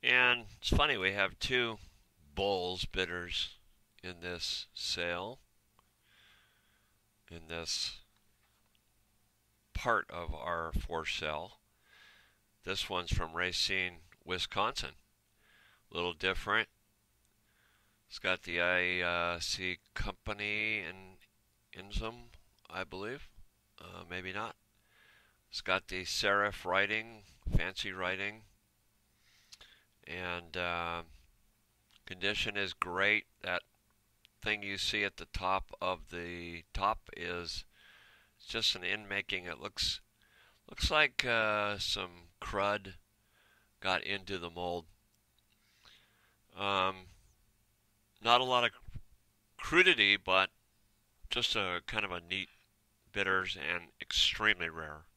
And it's funny, we have two Bulls bitters in this sale, in this part of our for sale. This one's from Racine, Wisconsin. A little different. It's got the IC company in Inzum, I believe. Maybe not. It's got the serif writing, fancy writing, and condition is great. That thing you see at the top of the top is just an in making. It looks like some crud got into the mold. Um, Not a lot of crudity, but just a kind of a neat bitters and extremely rare.